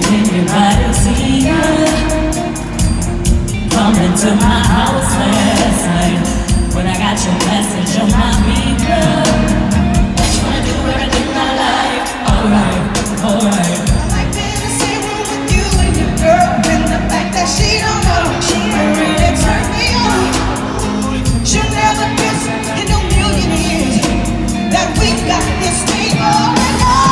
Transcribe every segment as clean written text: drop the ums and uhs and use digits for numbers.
anybody see you coming to my house last night when I got your message on my beeper. Bet you wanna do everything I like. Alright, alright. I like being in the same room with you and your girlfriend. The fact that she don't know, she really turn me on. She'll never guess in a million years that we got this thing going on.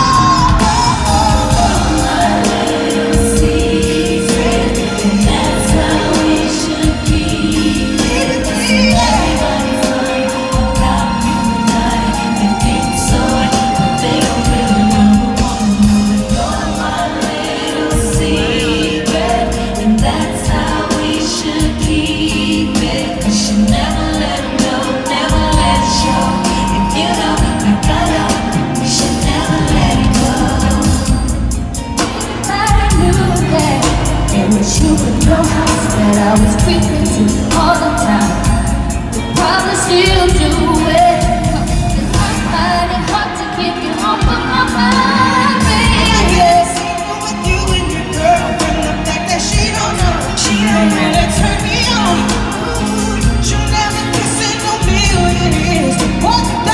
You in your house that I was creeping to all the time. You probably still do it. And I find it hard to keep you off of my mind, baby. I get the same room with you and your girlfriend. The fact that she don't know, she don't really turn me on. She'll never kiss in a million years. What the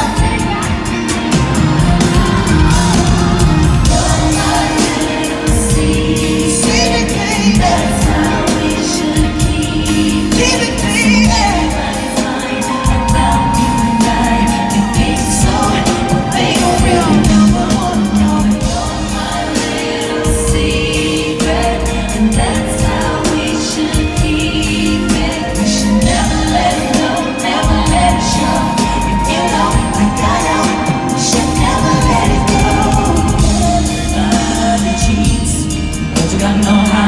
Got no